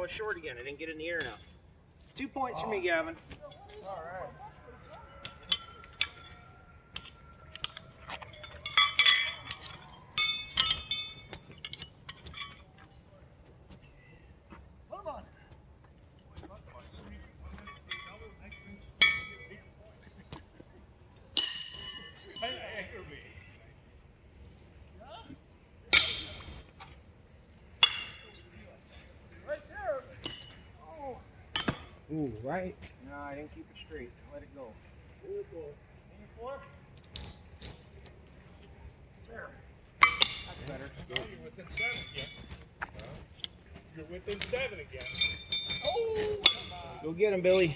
was short again. I didn't get it in the air enough. 2 points for me, Gavin. All right. Ooh, right? No, I didn't keep it straight. Let it go. There. That's better. You're within 7 again. You're within 7 again. Oh! Go get him, Billy.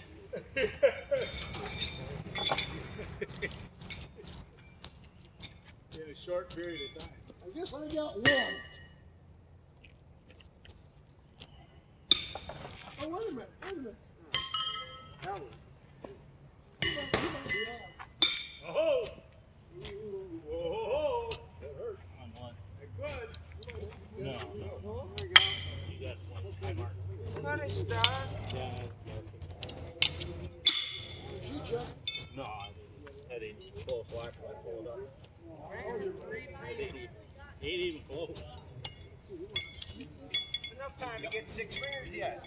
In a short period of time. I guess I got one. Oh, wait a minute. That He might be on. Oh! Whoa! That hurt. On one. Good. No. There you go. You got one. I marked. Let it start. Yeah. She checked. No, I didn't pull a flash when I pulled up. Ain't even close. Enough time to get 6 fingers yet.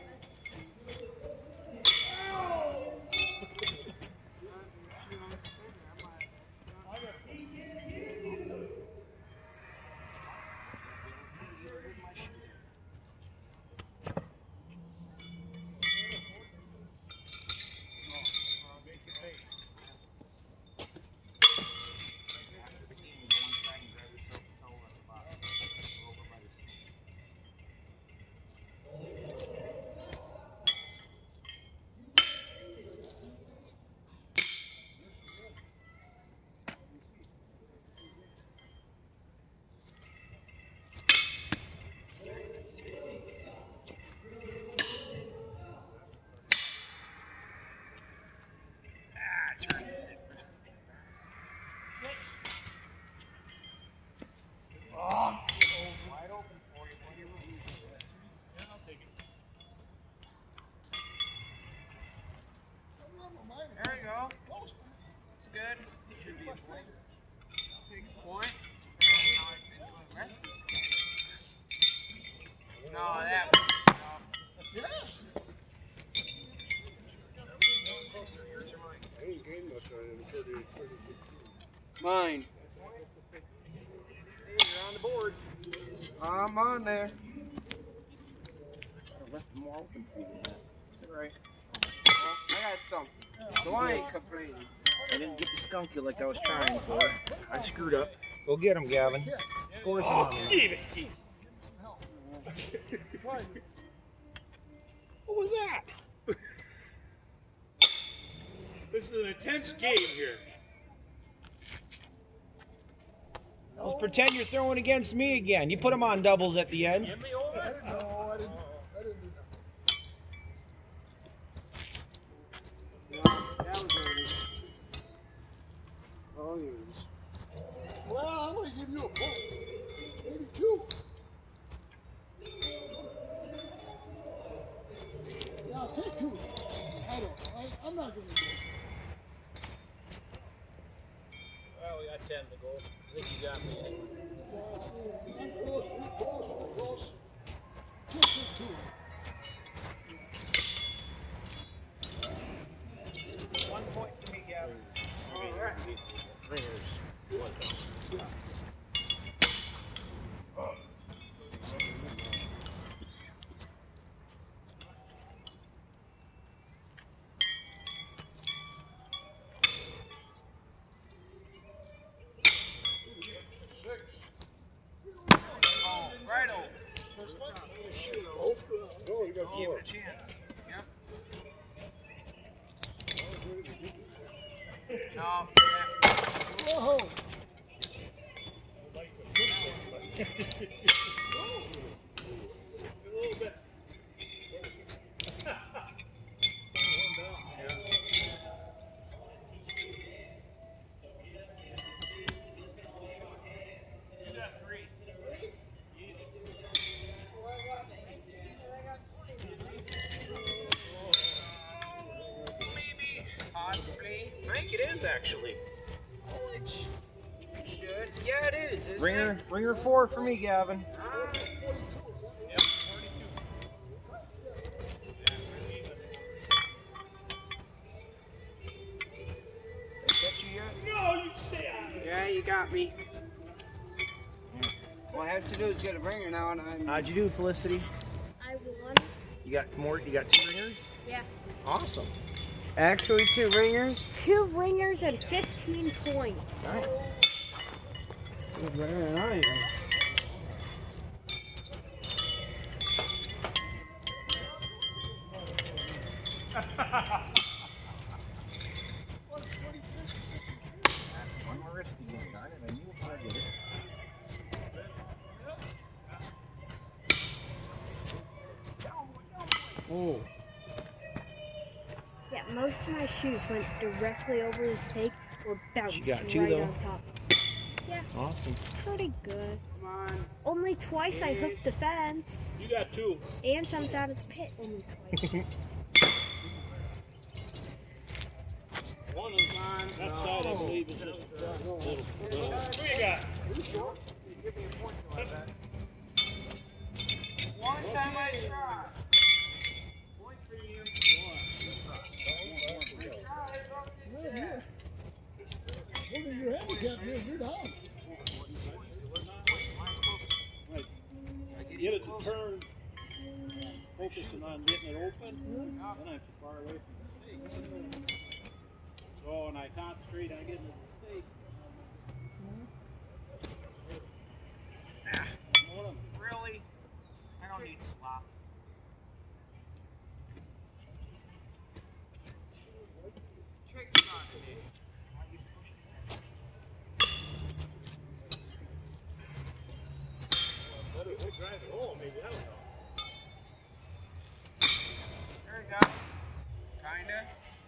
There you go. It's good. Should be a point. Take a point. No, that was Yes. I ain't gained much on it. mine. Hey, you're on the board. I'm on there. I left more open for you than that. Is that right? Well, I got some. So I ain't complaining. I didn't get the skunky like I was trying for. I screwed up. Go get him, Gavin. Score some on him. Keep it. What was that? This is an intense game here. Let's pretend you're throwing against me again. You put him on doubles at the end. Give me over. I didn't know. I didn't do nothing. That was early. Oh, yours. Well, I'm going to give you a point. Maybe 2. Yeah, I'll take 2. I don't know. I'm not going to do it. Well, we got 10 to go. I think you got me. I'm close. You're close. Just hit 2. 1 point for me, Gavin. All right. Ringers. Oh, right over. No, you got Give four. it a chance. Yep. No. Yeah. Whoa. A little bit. You got 3. is, isn't it? Ringer 4 for me, Gavin. Yep, 42. Catch you yet? No, you stay out of it. Yeah, you got me. All I have to do is get a ringer now, and I'm. How'd you do, Felicity? I won. You got more? You got 2 ringers? Yeah. Awesome. Actually, 2 ringers. 2 ringers and 15 points. Nice. You're better than I am. One more wrist again, darn it. I knew if I did it. Oh. Yeah, most of my shoes went directly over the stake or bounced She got 2 right though. on top. Yeah, Awesome. pretty good. Come on. Only twice I hooked the fence You got 2. and jumped out of the pit only twice. One is on that side, I believe, is just a little. Who you got? One time I tried. Point for you. What are your handicap here? You're down. Get it to turn, focusing on getting it open, then I'm so far away from the stake. So when I concentrate on getting it to the stake, Really? I don't need slop. Trick shot me. better drive it home, maybe that'll help. There we go. Kinda.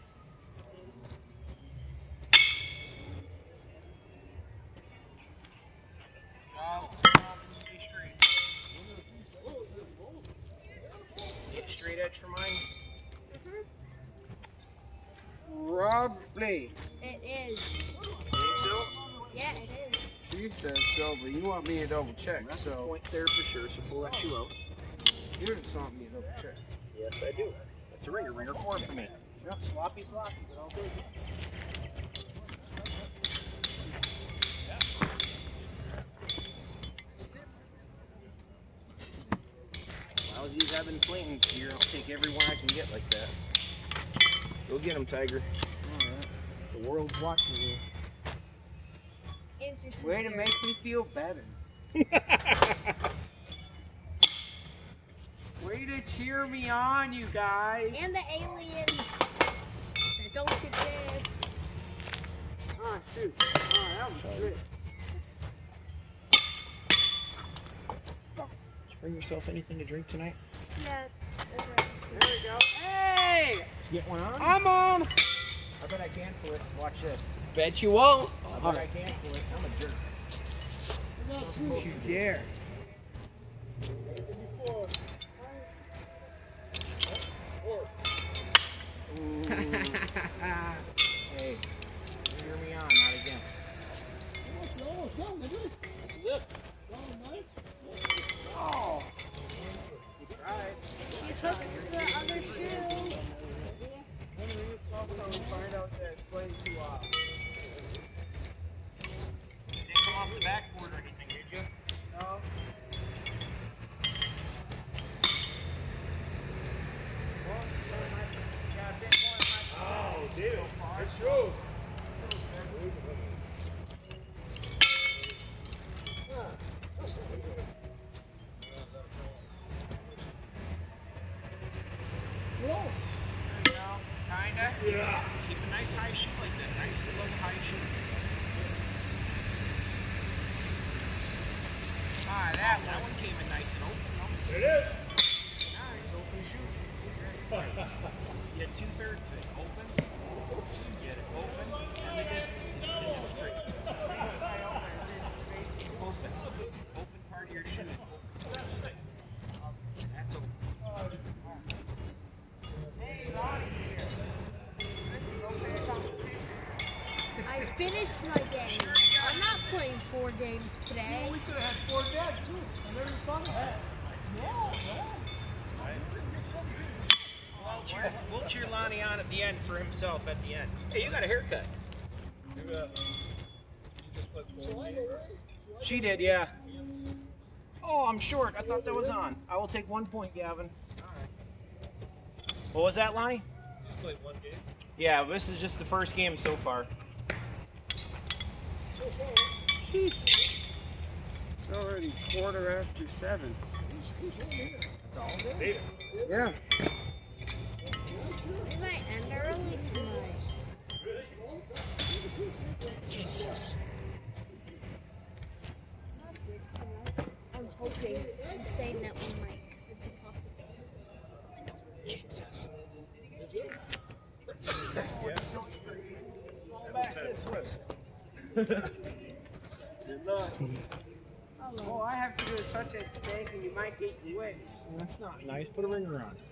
Stay straight. Get straight edge for mine. Probably. It is. Think so? Yeah, it is. You said so, but you want me to double check, That's a so point there for sure, so pull that 2 out. you just want me to double check. Yes, I do. That's a ringer 4 for me. Yep, sloppy, but I'll take it. Lousy's having Clayton's here. I'll take every one I can get like that. Go get him, Tiger. Alright. The world's watching you. And your sister. Way to make me feel better. Way to cheer me on, you guys. And the aliens that don't exist. Oh, shoot. Oh, that was good. Did you bring yourself anything to drink tonight? Yeah, it's over. There we go. Hey! Get one on? I'm on! I bet I cancel it. Watch this. Bet you won't. I bet I cancel it. I'm a jerk. Don't you dare. Hey, hear me on, not again. Almost done, isn't it? Yep. Oh! You tried. You hooked the other shoe. Also, we find out that it's way too off. Didn't come off the backboard or anything, did you? No? Oh, dude. Good show. Kinda. Yeah. Keep a nice high shoot like that. Nice slow high shoot. Ah, That one came in nice and open. There it is. Nice open shoot. You had 2/3 of it open. You had it open and the distance. It's been straight. Open part of your shoe. That's open. Hey, Lonnie's here. Listen, go play competition. I finished my game. I'm not playing 4 games today. We could have had 4 dead too. And they're fun. No. We'll cheer Lonnie on at the end for himself at the end. Hey, you got a haircut. She did, yeah. Oh, I'm short. I thought that was on. I will take 1 point, Gavin. What was that, Lonnie? You played 1 game? Yeah, this is just the first game so far. Sheesh. It's already 7:15. Yeah. We might end early tonight. Jesus. I'm hoping and saying that we might, 'cause it's impossible. Jesus. Good luck. Oh, I have to do such a mistake and you might get wet. That's not nice. Put a ringer on.